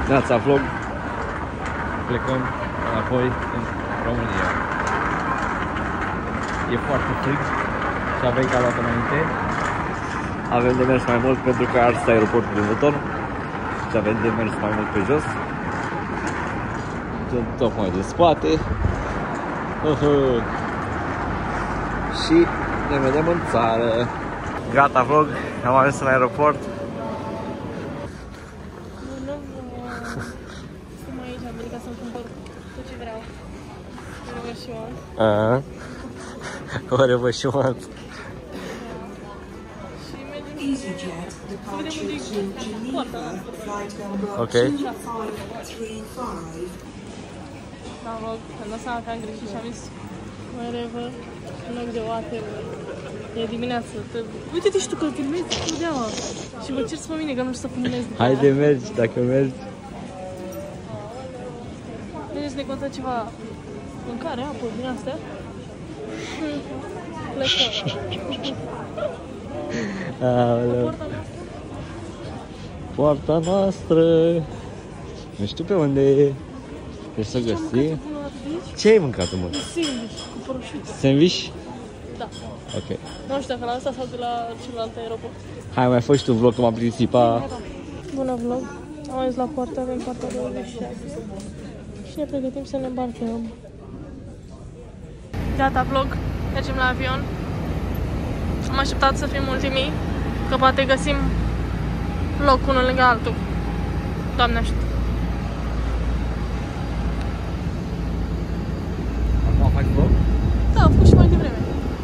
Neața vlog. Plecăm înapoi în România. E foarte frig și avem calat înainte. Avem de mers mai mult pentru că ars aeroportul din motor și avem de mers mai mult pe jos. Sunt tocmai de spate. Și ne vedem în țară. Gata vlog, am ajuns în aeroport. Sunt aici, am venit ca să-mi cumpăr tot ce vreau. Whatever she wants. Și mergem să vedem unde e poarta. Ok. Da, vlog, am dat seama că am greșit și am zis whatever, în loc de whatever. E dimineață. Uite-te și tu că filmezi deaua. Și mă cerți pe mine că nu știu să filmez. Haide, mergi, dacă mergi. Mergi să ne conta ceva mâncare, apă, din astea. Plecăm. Aoleu. Poarta noastră. Nu știu pe unde e. Trebuie să găsim. Ce ai mâncat, mă? Sandwich cu prosciutto. Sandwich? Da. Ok. Nu știu dacă la asta sau de la celălalt aeroport. Hai, mai faci tu vlog, că m-am plictisit, pa! Bună vlog. Am ajuns la poartă, avem poarta 26. Și ne pregătim să ne îmbarcăm. Gata vlog, mergem la avion. Am așteptat să fim ultimii, că poate găsim loc unul lângă altul. Doamne ajută. Acum faci vlog? Da, am făcut și mai devreme.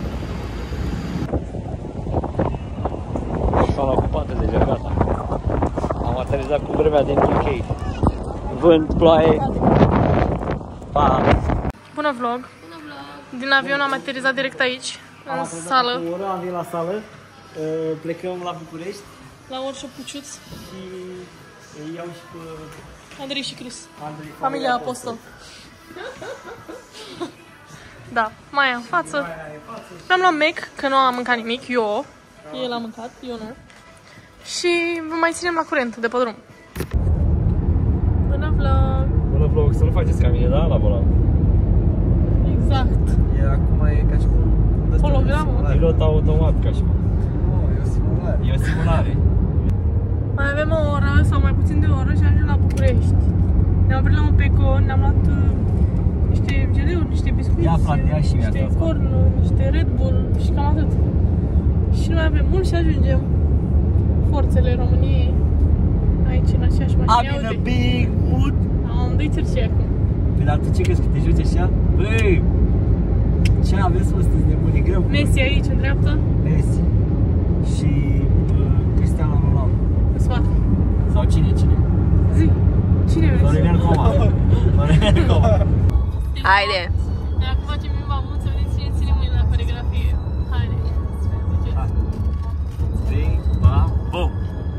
S-am ocupat deja, gata. Am aterizat cu vremea din UK. Vânt, ploaie. Pa! Bună vlog. Din avion am aterizat direct aici, în sală. Cu o oră am venit la sală, plecăm la București La Workshop Puciuț, și îi iau și pe Andrei și Chris. Andrei, Familia Apostol. Da, Maia în față. Mi-am luat Mac, că nu am mâncat nimic, eu. El a mâncat, eu nu. Și vă mai ținem la curent de pe drum. Bună vlog! Bună vlog, să nu faceți ca mine, da? La volan. Exact. E acum e ca și cum Hologramă. Pilot automat, ca și cum. e o simulare. E o simulare. Mai avem o oră sau mai puțin de o oră și ajungem la București. Ne-am oprit la un Peco, ne-am luat niște geleuri, niște biscuiți, Ia, frate, ia și niște mie asta. cornuri, niște Red Bull și cam atât. Și nu mai avem mult și ajungem. Forțele României aici în aceeași mașină. I'm in a big mood. Am doi țârci acum. Păi dar tu ce crezi că te joci așa? Băi! Ce aveți, mă, sunteți nebuni, e greu. Messi aici în dreapta, Messi. Și Cristiano Ronaldo. în spate. Sau cine? Zi, cine vrei? Florin Coma. Florin Coma. Haide! Noi acum facem bimba bun să vedeți cine ține mâine la coreografie. Haide! Bimba bum.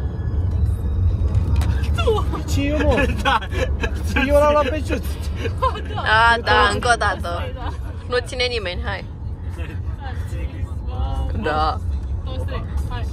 Ce e, mă? Da. Eu l-am luat pe ciuț. Da, încă o dată. Nu ține nimeni, hai. Da. 2, 3, hai!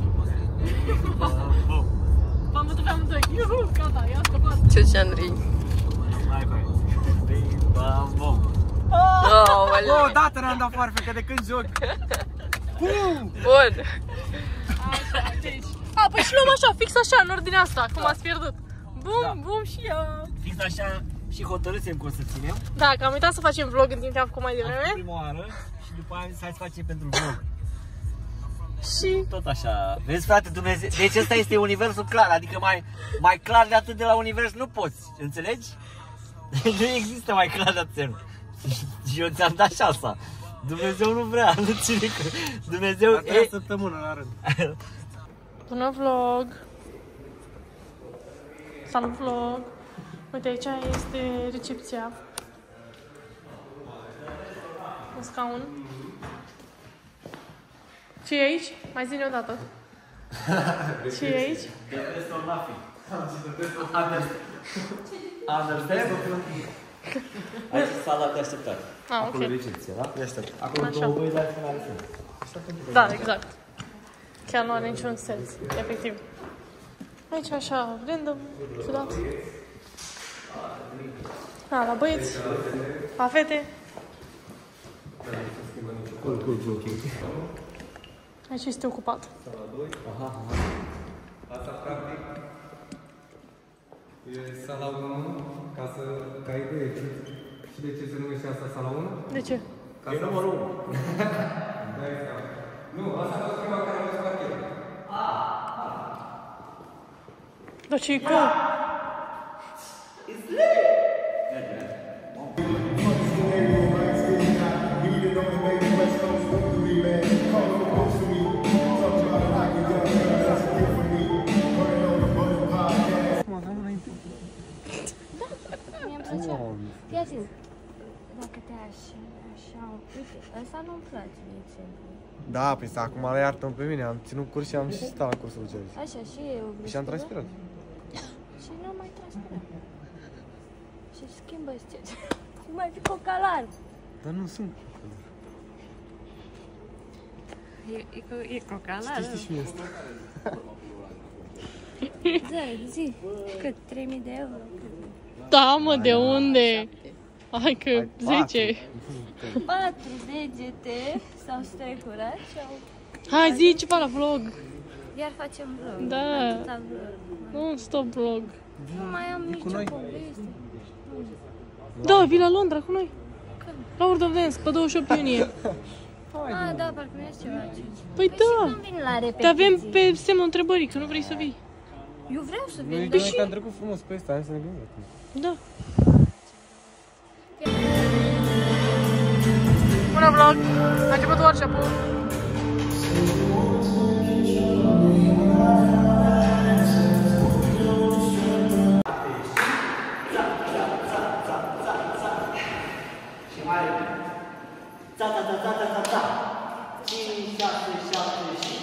V-am bătut pe amândoi. Iuhu, gata, ia scăpat. Ce Andrei. Hai, hai. Bimba bum. Aoleu. O dată ne-am dat foarfecă de când joc. Bum! Bun. Așa, deci. A, păi și luăm așa, fix așa, în ordinea asta, cum ați pierdut. Bum, bum și ia. Fix așa și hotărâsem cum să ținem. Da, că am uitat să facem vlog în timp ce am făcut mai Am făcut devreme. prima oară și după aia am zis hai să facem pentru vlog. Și Tot așa. Vezi, frate, Dumnezeu. Deci ăsta este universul clar, adică mai clar de atât de la univers nu poți, înțelegi? Nu există mai clar de atât. Și eu ți-am dat șansa. Dumnezeu nu vrea, nu ține că Dumnezeu A treia săptămână la rând. bună vlog. Salut vlog. Uite, aici este recepția. Un scaun. Ce e aici? Mai zi-ne o dată. Ce e aici? Understand? Aici e sala de așteptare. Ah, Acolo e ok. recepție, da? Acolo Așa. două băi, dar finale sunt. Da, exact. Chiar nu are niciun sens, efectiv. Aici așa, random, ciudat. La băieți, la fete. Cool. Aici este ocupat. Asta, practic, e sala 1, ca idee. Și de ce se numește asta sala 1? De ce? E numărul 1. Nu, asta a fost prima care am văzut parchetul. Dar ce e cool? Fii atent. Dacă te așa, uite, ăsta nu-mi place, de exemplu. Da, păi acum le iartă pe mine, am ținut curs și am și stat la cursul lui Ceres. Așa, și eu. Și am transpirat. Și nu mai transpirat. Și schimbă ce. Cum mai fi cocalar. Dar nu sunt. E cocalar. Știi și mie asta. Da, zi. Cât? 3.000 de euro? Da, mă, de unde? Hai că 10. 4 degete sau strecurați sau... Hai, zi ceva la vlog. Iar facem vlog. Da. Atâta vlog. Nu, stop vlog. Nu mai am nicio noi. poveste. Da, vii la Londra cu noi. La World of Dance, pe 28 iunie. Ah, da, parcă mi-a ceva atunci. Păi Și da, când vin la repetiții? te avem pe semnul întrebării, că nu vrei să vii. Eu vreau să vin, Noi dar... doi am trecut frumos pe ăsta, hai să ne gândim acum. Da. Bună vlog! A început workshop-ul. Și mai ta 5, 6, 7 și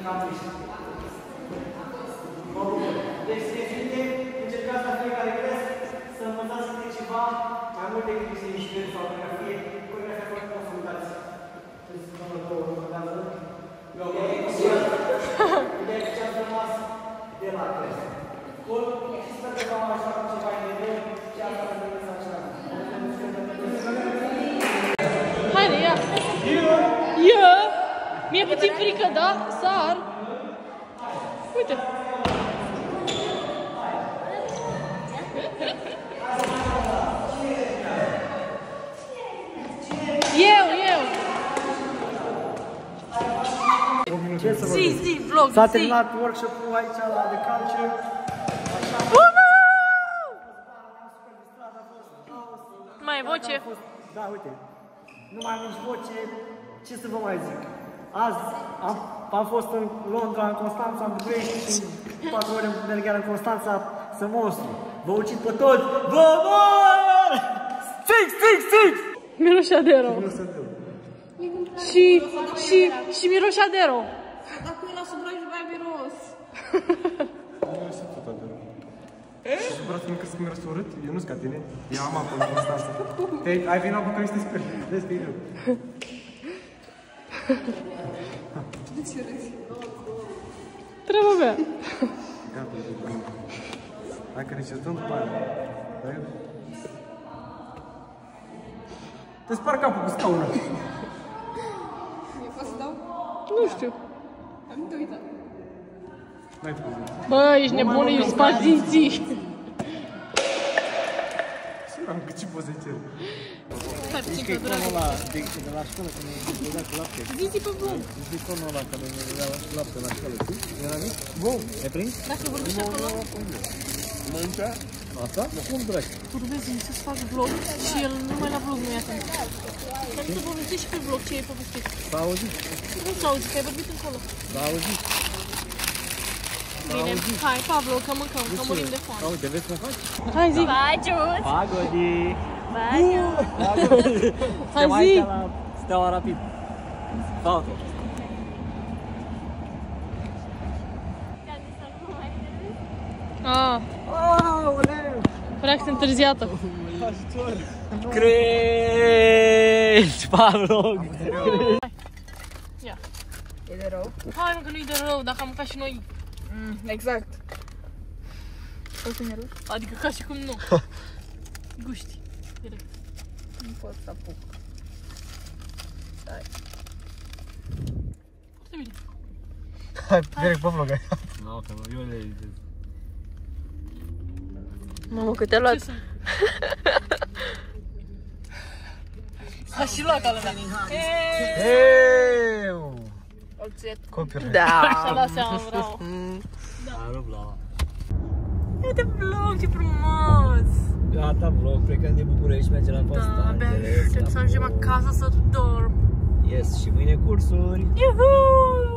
Deci, de încercați la fiecare cres să învățați câte ceva, mai multe câte se mișcări sau coreografie foarte confundați. Ideea e ce ați rămas de la cres. Bun, și sper că v-am ajutat cu ceva idei și asta să vedeți așa. Haide, ia! Ia! Mi-e puțin frică, da? Sar! Uite! Eu! Zi, vlog, S-a terminat workshop-ul aici la The Culture. Mai e voce? Da, uite. Nu mai am nici voce. Ce să vă mai zic? Azi am fost în Londra, în Constanța, în București și 4 ore mergeam în Constanța să monstru. Vă ucid pe toți! Vă mor! Stig! Miroșadero. Și miroșadero. Dacă e la subraj, mai miros. Nu sunt tot adevărat. Și vreau să nu crezi că mi-a urât? Eu nu-s ca tine. Eu am apă în Constanța. Ai venit la București să te speri. Vezi că e rău. Treaba mea. Gata, hai că ne certăm după aia. Te spar capul cu scaunul. Eu pot să dau? Nu știu. Am de uitat. N-ai făcut. Bă, ești nebun, ești spart dinții. Sigur am cât ce poți să-i cer. Stai puțin că durează. De la școală, când ne dădea cu lapte. Zi pe vlog. Zici conul ăla, când ne dădea cu lapte la școală, știi? Mi-a zis? Bun, ai prins? Dacă vorbești acolo, Mâncea? Asta? Cum dragi? vorbesc, zic să-ți fac vlog și el numai la vlog nu e atent. Dar să vorbești și pe vlog ce ai povestit. S-a auzit? Nu s-a auzit, că ai vorbit încolo. S-a auzit. Bine, hai, Pablo, că mâncăm, că murim de foame. Uite, vezi cum faci? Hai, zi! Baciut! Pagodi! Baciut! Hai, zi! Steaua Rapid. Salto. Aoleu! Părea că sunt întârziată. Crești, Pablo! Ia. E de rău? Hai, mă, că nu-i de rău, dacă am mâncat și noi. Exact. O să ne Adică ca și cum nu. Guști. Direct. Nu pot să apuc. Foarte bine. Hai, direct pe vlog. Nu, că eu le editez. Mamă, cât te-a luat? Ce sunt? S-a și luat ca lumea. Eu! Oțet. Copyright. Și-a dat seama, bravo. A rupt la... Uite vlog, ce frumos! Gata, vlog, plecăm din București, mergem la Da, Constanța. abia aștept să ajungem acasă să dorm. Yes, și mâine cursuri. Iuhu!